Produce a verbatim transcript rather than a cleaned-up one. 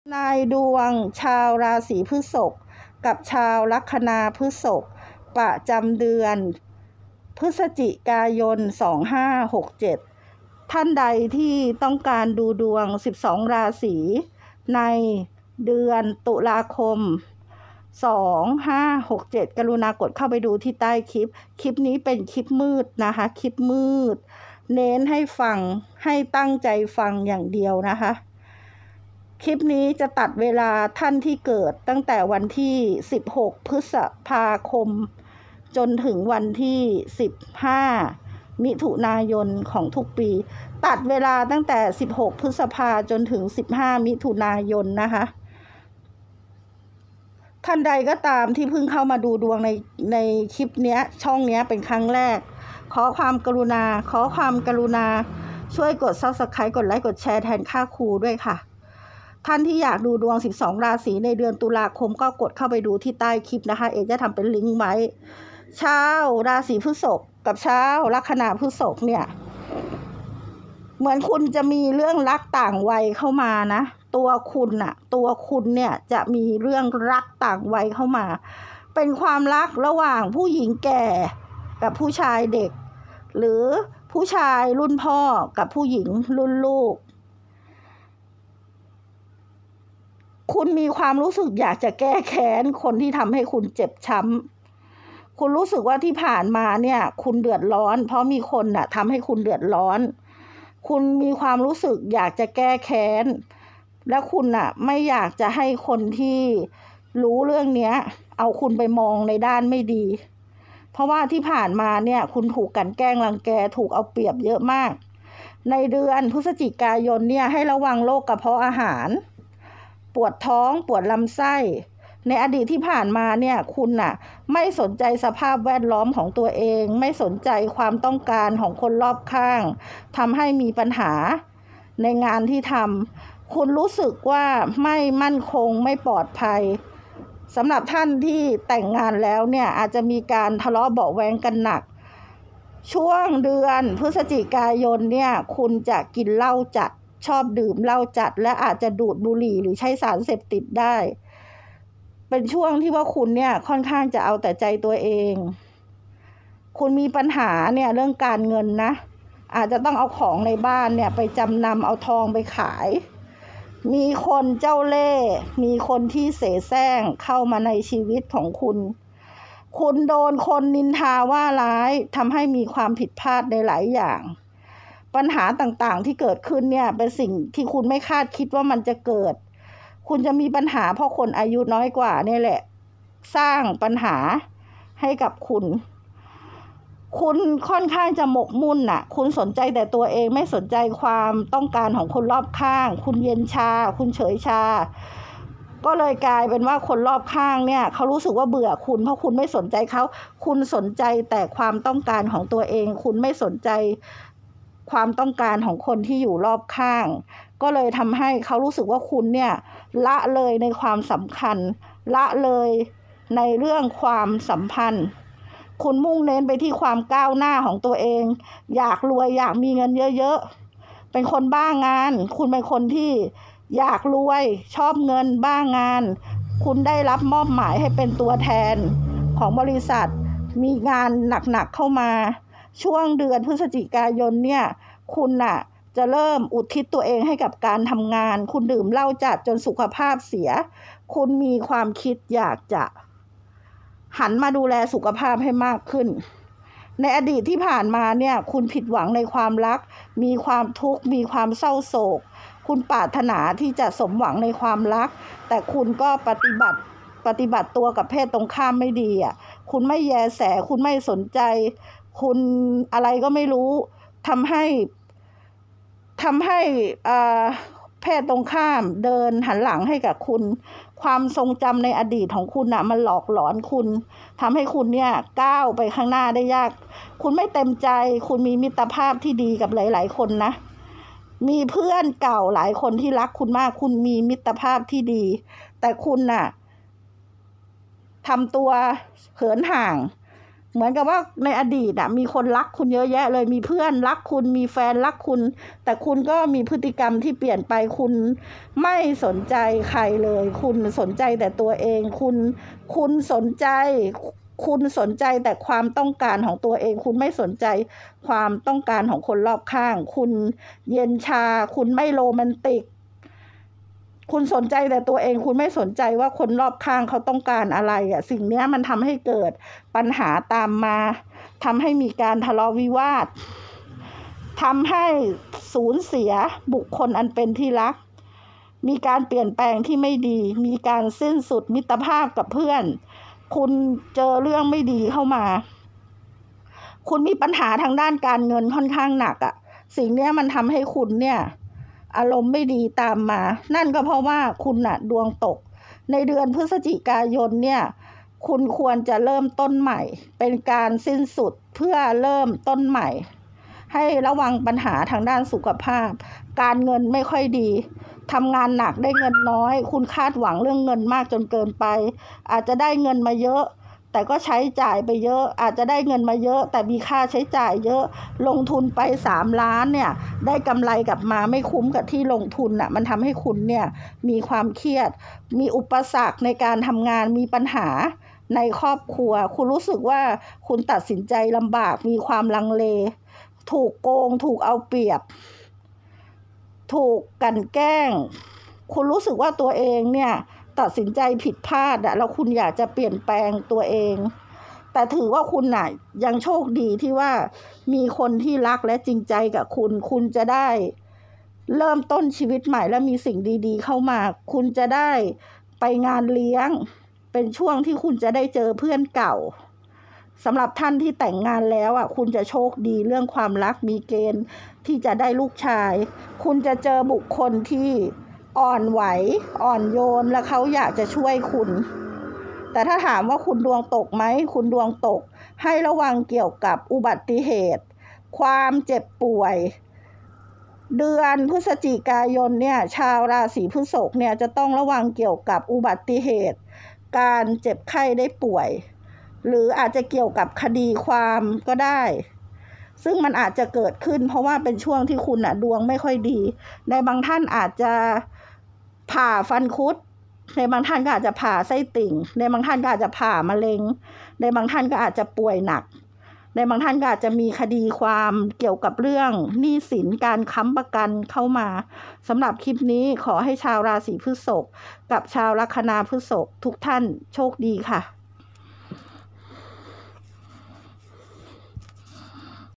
นายดวงชาวราศีพฤษภกับชาวลัคนาพฤษภประจำเดือนพฤศจิกายนสองห้าหกเจ็ดท่านใดที่ต้องการดูดวงสิบสองราศีในเดือนตุลาคมสองห้าหกเจ็ดกรุณากดเข้าไปดูที่ใต้คลิปคลิปนี้เป็นคลิปมืดนะคะคลิปมืดเน้นให้ฟังให้ตั้งใจฟังอย่างเดียวนะคะคลิปนี้จะตัดเวลาท่านที่เกิดตั้งแต่วันที่สิบหกพฤษภาคมจนถึงวันที่สิบห้ามิถุนายนของทุกปีตัดเวลาตั้งแต่สิบหกพฤษภาจนถึงสิบห้ามิถุนายนนะคะท่านใดก็ตามที่เพิ่งเข้ามาดูดวงในในคลิปเนี้ยช่องเนี้ยเป็นครั้งแรกขอความกรุณาขอความกรุณาช่วยกด ซับสไครบ์ กดไลค์กดแชร์แทนค่าครูด้วยค่ะท่านที่อยากดูดวงสิบสองราศีในเดือนตุลาคมก็กดเข้าไปดูที่ใต้คลิปนะคะเอกจะทำเป็นลิงก์ไว้ชาวราศีพฤษภกับชาวลัคนาพฤษภเนี่ยเหมือนคุณจะมีเรื่องรักต่างวัยเข้ามานะตัวคุณน่ะตัวคุณเนี่ยจะมีเรื่องรักต่างวัยเข้ามาเป็นความรักระหว่างผู้หญิงแก่กับผู้ชายเด็กหรือผู้ชายรุ่นพ่อกับผู้หญิงรุ่นลูกคุณมีความรู้สึกอยากจะแก้แค้นคนที่ทำให้คุณเจ็บช้ำคุณรู้สึกว่าที่ผ่านมาเนี่ยคุณเดือดร้อนเพราะมีคนน่ะทำให้คุณเดือดร้อนคุณมีความรู้สึกอยากจะแก้แค้นและคุณน่ะไม่อยากจะให้คนที่รู้เรื่องเนี้ยเอาคุณไปมองในด้านไม่ดีเพราะว่าที่ผ่านมาเนี่ยคุณถูกกลั่นแกล้งรังแกถูกเอาเปรียบเยอะมากในเดือนพฤศจิกายนเนี่ยให้ระวังโรคกระเพาะอาหารปวดท้องปวดลำไส้ในอดีตที่ผ่านมาเนี่ยคุณน่ะไม่สนใจสภาพแวดล้อมของตัวเองไม่สนใจความต้องการของคนรอบข้างทำให้มีปัญหาในงานที่ทำคุณรู้สึกว่าไม่มั่นคงไม่ปลอดภัยสำหรับท่านที่แต่งงานแล้วเนี่ยอาจจะมีการทะเลาะเบาะแว้งกันหนักช่วงเดือนพฤศจิกายนเนี่ยคุณจะกินเหล้าจัดชอบดื่มเหล้าจัดและอาจจะดูดบุหรี่หรือใช้สารเสพติดได้เป็นช่วงที่ว่าคุณเนี่ยค่อนข้างจะเอาแต่ใจตัวเองคุณมีปัญหาเนี่ยเรื่องการเงินนะอาจจะต้องเอาของในบ้านเนี่ยไปจำนำเอาทองไปขายมีคนเจ้าเล่ห์มีคนที่เสแสร้งเข้ามาในชีวิตของคุณคุณโดนคนนินทาว่าร้ายทำให้มีความผิดพลาดในหลายอย่างปัญหาต่างๆที่เกิดขึ้นเนี่ยเป็นสิ่งที่คุณไม่คาดคิดว่ามันจะเกิดคุณจะมีปัญหาเพราะคนอายุน้อยกว่านี่แหละสร้างปัญหาให้กับคุณคุณค่อนข้างจะหมกมุ่นน่ะคุณสนใจแต่ตัวเองไม่สนใจความต้องการของคนรอบข้างคุณเย็นชาคุณเฉยชาก็เลยกลายเป็นว่าคนรอบข้างเนี่ยเขารู้สึกว่าเบื่อคุณเพราะคุณไม่สนใจเขาคุณสนใจแต่ความต้องการของตัวเองคุณไม่สนใจความต้องการของคนที่อยู่รอบข้างก็เลยทำให้เขารู้สึกว่าคุณเนี่ยละเลยในความสำคัญละเลยในเรื่องความสัมพันธ์คุณมุ่งเน้นไปที่ความก้าวหน้าของตัวเองอยากรวยอยากมีเงินเยอะๆเป็นคนบ้างานคุณเป็นคนที่อยากรวยชอบเงินบ้างานคุณได้รับมอบหมายให้เป็นตัวแทนของบริษัทมีงานหนักๆเข้ามาช่วงเดือนพฤศจิกายนเนี่ยคุณน่ะจะเริ่มอุทิศตัวเองให้กับการทำงานคุณดื่มเหล้าจัดจนสุขภาพเสียคุณมีความคิดอยากจะหันมาดูแลสุขภาพให้มากขึ้นในอดีตที่ผ่านมาเนี่ยคุณผิดหวังในความรักมีความทุกข์มีความเศร้าโศกคุณปรารถนาที่จะสมหวังในความรักแต่คุณก็ปฏิบัติปฏิบัติตัวกับเพศตรงข้ามไม่ดีอ่ะคุณไม่แยแสคุณไม่สนใจคุณอะไรก็ไม่รู้ทำให้ทำให้เพศตรงข้ามเดินหันหลังให้กับคุณความทรงจำในอดีตของคุณน่ะมันหลอกหลอนคุณทำให้คุณเนี่ยก้าวไปข้างหน้าได้ยากคุณไม่เต็มใจคุณมีมิตรภาพที่ดีกับหลายๆคนนะมีเพื่อนเก่าหลายคนที่รักคุณมากคุณมีมิตรภาพที่ดีแต่คุณน่ะทำตัวเหินห่างเหมือนกับว่าในอดีตอ่ะมีคนรักคุณเยอะแยะเลยมีเพื่อนรักคุณมีแฟนรักคุณแต่คุณก็มีพฤติกรรมที่เปลี่ยนไปคุณไม่สนใจใครเลยคุณสนใจแต่ตัวเองคุณคุณสนใจคุณสนใจแต่ความต้องการของตัวเองคุณไม่สนใจความต้องการของคนรอบข้างคุณเย็นชาคุณไม่โรแมนติกคุณสนใจแต่ตัวเองคุณไม่สนใจว่าคนรอบข้างเขาต้องการอะไรอ่ะสิ่งนี้มันทำให้เกิดปัญหาตามมาทำให้มีการทะเลาะวิวาททำให้สูญเสียบุคคลอันเป็นที่รักมีการเปลี่ยนแปลงที่ไม่ดีมีการสิ้นสุดมิตรภาพกับเพื่อนคุณเจอเรื่องไม่ดีเข้ามาคุณมีปัญหาทางด้านการเงินค่อนข้างหนักอ่ะสิ่งนี้มันทำให้คุณเนี่ยอารมณ์ไม่ดีตามมานั่นก็เพราะว่าคุณน่ะดวงตกในเดือนพฤศจิกายนเนี่ยคุณควรจะเริ่มต้นใหม่เป็นการสิ้นสุดเพื่อเริ่มต้นใหม่ให้ระวังปัญหาทางด้านสุขภาพการเงินไม่ค่อยดีทำงานหนักได้เงินน้อยคุณคาดหวังเรื่องเงินมากจนเกินไปอาจจะได้เงินมาเยอะแต่ก็ใช้จ่ายไปเยอะอาจจะได้เงินมาเยอะแต่มีค่าใช้จ่ายเยอะลงทุนไปสามล้านเนี่ยได้กำไรกลับมาไม่คุ้มกับที่ลงทุนน่ะมันทำให้คุณเนี่ยมีความเครียดมีอุปสรรคในการทำงานมีปัญหาในครอบครัวคุณรู้สึกว่าคุณตัดสินใจลำบากมีความลังเลถูกโกงถูกเอาเปรียบถูกกลั่นแกล้งคุณรู้สึกว่าตัวเองเนี่ยตัดสินใจผิดพลาดอะแล้วคุณอยากจะเปลี่ยนแปลงตัวเองแต่ถือว่าคุณน่ะยังโชคดีที่ว่ามีคนที่รักและจริงใจกับคุณคุณจะได้เริ่มต้นชีวิตใหม่และมีสิ่งดีๆเข้ามาคุณจะได้ไปงานเลี้ยงเป็นช่วงที่คุณจะได้เจอเพื่อนเก่าสำหรับท่านที่แต่งงานแล้วอ่ะคุณจะโชคดีเรื่องความรักมีเกณฑ์ที่จะได้ลูกชายคุณจะเจอบุคคลที่อ่อนไหวอ่อนโยนและเขาอยากจะช่วยคุณแต่ถ้าถามว่าคุณดวงตกไหมคุณดวงตกให้ระวังเกี่ยวกับอุบัติเหตุความเจ็บป่วยเดือนพฤศจิกายนเนี่ยชาวราศีพฤษภเนี่ยจะต้องระวังเกี่ยวกับอุบัติเหตุการเจ็บไข้ได้ป่วยหรืออาจจะเกี่ยวกับคดีความก็ได้ซึ่งมันอาจจะเกิดขึ้นเพราะว่าเป็นช่วงที่คุณน่ะดวงไม่ค่อยดีในบางท่านอาจจะผ่าฟันคุดในบางท่านก็อาจจะผ่าไส้ติ่งในบางท่านก็อาจจะผ่ามะเร็งในบางท่านก็อาจจะป่วยหนักในบางท่านก็อาจจะมีคดีความเกี่ยวกับเรื่องหนี้สินการค้ำประกันเข้ามาสำหรับคลิปนี้ขอให้ชาวราศีพฤษภกับชาวลัคนาพฤษภทุกท่านโชคดีค่ะ